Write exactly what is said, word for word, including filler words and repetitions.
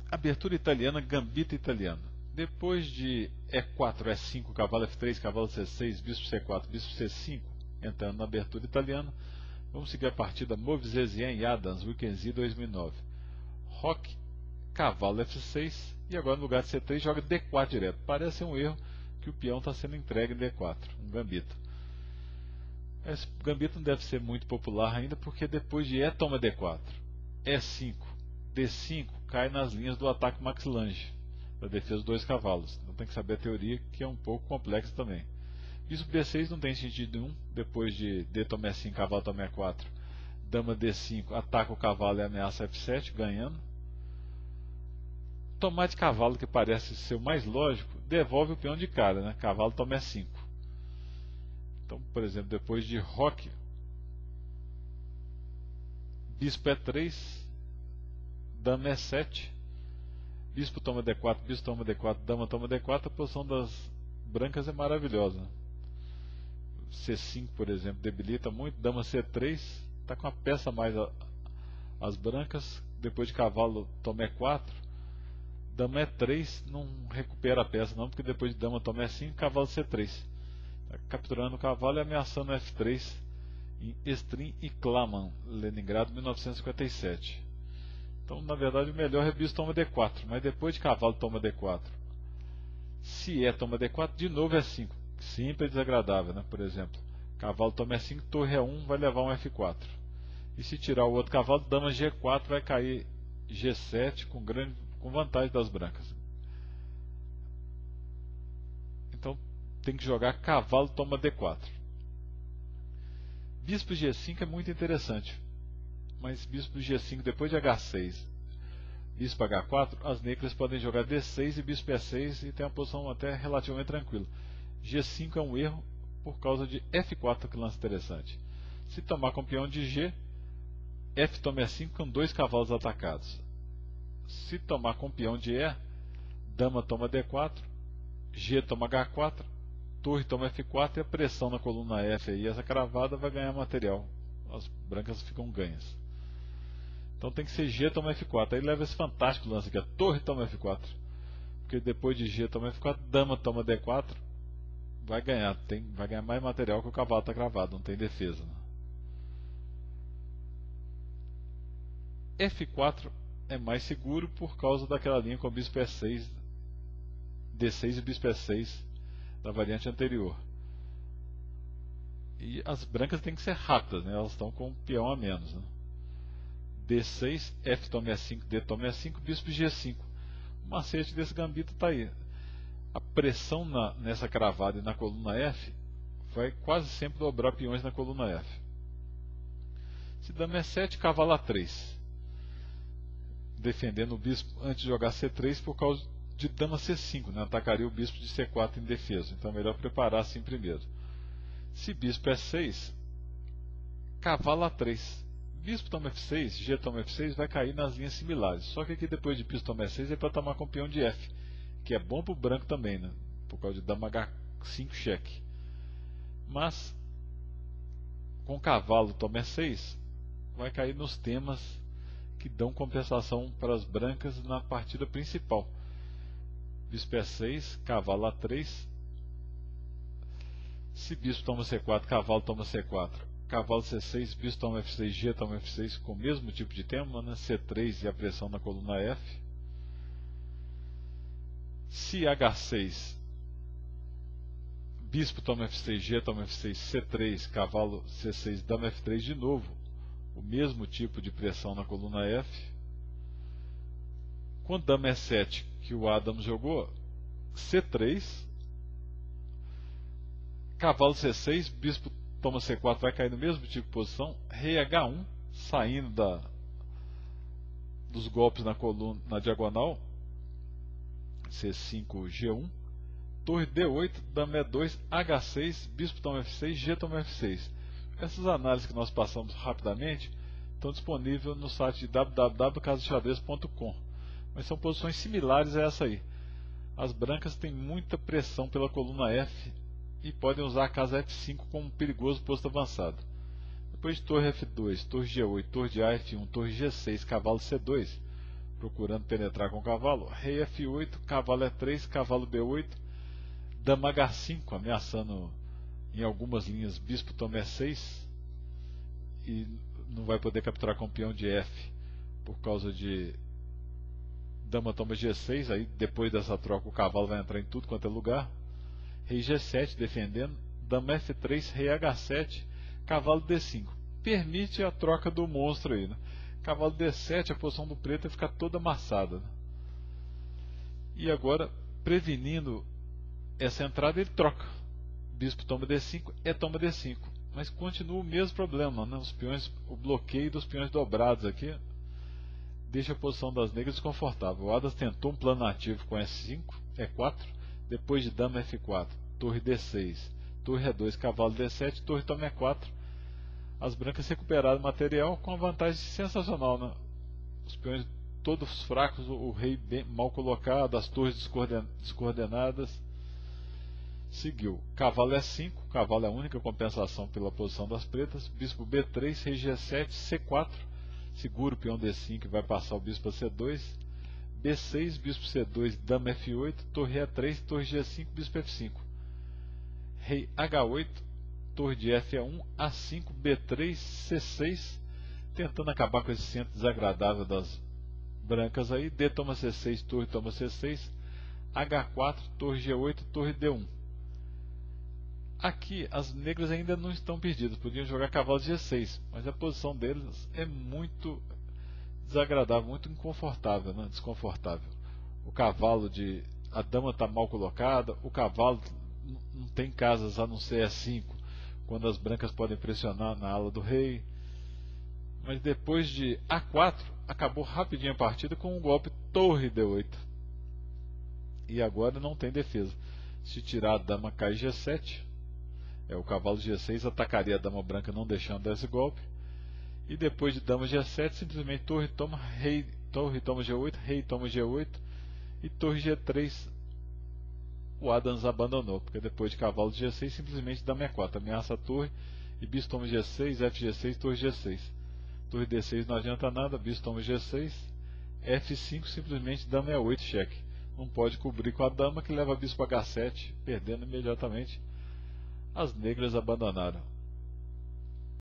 Abertura italiana, gambito italiano. Depois de E quatro, E cinco, cavalo F três, cavalo C seis, bispo C quatro, bispo C cinco, entrando na abertura italiana, vamos seguir a partida Movsesian e Adams, Weekend Z dois mil e nove. Roque, cavalo F seis, e agora no lugar de C três joga D quatro direto. Parece um erro que o peão está sendo entregue em D quatro, um gambito. Esse gambito não deve ser muito popular ainda, porque depois de E toma D quatro, E cinco, D cinco cai nas linhas do ataque Max Lange, para defesa dos dois cavalos. Então tem que saber a teoria, que é um pouco complexa também. Bispo B seis não tem sentido nenhum, depois de D toma E cinco, cavalo toma E quatro, dama D cinco, ataca o cavalo e ameaça F sete, ganhando. Tomar de cavalo, que parece ser o mais lógico, devolve o peão de cara, né? Cavalo toma E cinco. Então, por exemplo, depois de roque, bispo E três, dama E sete, bispo toma D quatro, bispo toma D quatro, dama toma D quatro, a posição das brancas é maravilhosa. C cinco, por exemplo, debilita muito, dama C três, está com a peça a mais a, as brancas, depois de cavalo toma E quatro, dama E três não recupera a peça não, porque depois de dama toma E cinco, cavalo C três. Tá capturando o cavalo e ameaçando F três em Estrin e Klaman, Leningrado, mil novecentos e cinquenta e sete. Então, na verdade, o melhor é bispo toma D quatro, mas depois de cavalo toma D quatro, se E toma D quatro, de novo E cinco. Sempre é desagradável, né? Por exemplo, cavalo toma E cinco, torre E um vai levar um F quatro. E se tirar o outro cavalo, dama G quatro vai cair G sete com, grande, com vantagem das brancas. Então tem que jogar cavalo toma D quatro. Bispo G cinco é muito interessante, mas bispo G cinco depois de H seis, bispo H quatro, as negras podem jogar D seis e bispo E seis e tem uma posição até relativamente tranquila. G cinco é um erro por causa de F quatro, que lance interessante. Se tomar com peão de G, F toma E cinco com dois cavalos atacados. Se tomar com peão de E, dama toma D quatro, G toma H quatro, torre toma F quatro e a pressão na coluna F aí, essa cravada vai ganhar material. As brancas ficam ganhas. Então tem que ser G toma F quatro. Aí leva esse fantástico lance aqui, a torre toma F quatro. Porque depois de G toma F quatro, dama toma D quatro, vai ganhar, tem, vai ganhar mais material que o cavalo está cravado, não tem defesa. Né? F quatro é mais seguro por causa daquela linha com o bispo E seis, D seis e bispo E seis da variante anterior. E as brancas têm que ser rápidas, né? Elas estão com um peão a menos. Né? D seis, F toma E cinco, D toma E cinco, bispo G cinco. O macete desse gambito está aí. A pressão na, nessa cravada e na coluna F vai quase sempre dobrar peões na coluna F. Se dama E sete, cavalo A três. Defendendo o bispo antes de jogar C três por causa de dama C cinco, né? Atacaria o bispo de C quatro em defesa. Então é melhor preparar assim primeiro. Se bispo E seis, cavalo A três. Bispo toma F seis, G toma F seis, vai cair nas linhas similares. Só que aqui depois de bispo toma E seis é para tomar com peão de F, que é bom para o branco também, né? Por causa de dama H cinco cheque. Mas com cavalo toma E seis, vai cair nos temas que dão compensação para as brancas na partida principal. Bispo E seis, cavalo A três. Se bispo toma C quatro, cavalo toma C quatro, cavalo C seis, bispo toma F seis, G toma F seis, com o mesmo tipo de tema, né? C três e a pressão na coluna F. Se H seis, bispo toma F seis, G toma F seis, C três, cavalo C seis, dama F três de novo, o mesmo tipo de pressão na coluna F. Com dama E sete, que o Adams jogou, C três, cavalo C seis, bispo toma C quatro, vai cair no mesmo tipo de posição, rei H um, saindo da, dos golpes na coluna, na diagonal, C cinco, G um, torre D oito, dama E dois, H seis, bispo toma F seis, G toma F seis. Essas análises que nós passamos rapidamente estão disponíveis no site de w w w ponto casa de xadrez ponto com, mas são posições similares a essa aí. As brancas têm muita pressão pela coluna F e podem usar a casa F cinco como um perigoso posto avançado. Depois de torre F dois, torre G oito, torre de A F um, torre G seis, cavalo C dois, procurando penetrar com o cavalo. Rei F oito, cavalo E três, cavalo B oito, dama H cinco, ameaçando em algumas linhas bispo toma E seis, e não vai poder capturar com o peão de F por causa de dama toma G seis. Aí depois dessa troca o cavalo vai entrar em tudo quanto é lugar. Rei G sete defendendo, dama F três, rei H sete, cavalo D cinco. Permite a troca do monstro aí, né? Cavalo D sete, a posição do preto vai ficar toda amassada, né? E agora, prevenindo essa entrada, ele troca. Bispo toma D cinco, é toma D cinco. Mas continua o mesmo problema, né? Os peões, o bloqueio dos peões dobrados aqui deixa a posição das negras desconfortável. O Adams tentou um plano ativo com E cinco, E quatro, depois de dama F quatro, torre D seis, torre E dois, cavalo D sete, torre toma E quatro. As brancas recuperaram material com uma vantagem sensacional, né? Os peões todos fracos, o rei bem mal colocado, as torres descoordenadas. Seguiu cavalo E cinco, cavalo é a única compensação pela posição das pretas. Bispo B três, rei G sete, C quatro, segura o peão D cinco e vai passar o bispo a C dois. B seis, bispo C dois, dama F oito, torre E três, torre G cinco, bispo F cinco. Rei H oito, torre de F um, A cinco, B três, C seis, tentando acabar com esse centro desagradável das brancas aí. D toma C seis, torre toma C seis, H quatro, torre G oito, torre D um. Aqui as negras ainda não estão perdidas, podiam jogar cavalo G seis, mas a posição deles é muito desagradável, muito inconfortável, né? Desconfortável. O cavalo de... a dama está mal colocada, o cavalo não tem casas a não ser E cinco, quando as brancas podem pressionar na ala do rei. Mas depois de A quatro, acabou rapidinho a partida com um golpe torre D oito. E agora não tem defesa. Se tirar a dama cai G sete, é, o cavalo G seis atacaria a dama branca não deixando dar esse golpe. E depois de dama G sete, simplesmente torre toma, rei, torre toma G oito, rei toma G oito e torre G três. O Adams abandonou, porque depois de cavalo G seis, simplesmente dama E quatro, ameaça a torre, e bispo toma G seis, F G seis, torre G seis. Torre D seis não adianta nada, bispo toma G seis, F cinco, simplesmente dama E oito, cheque. Não pode cobrir com a dama, que leva bispo H sete, perdendo imediatamente. As negras abandonaram.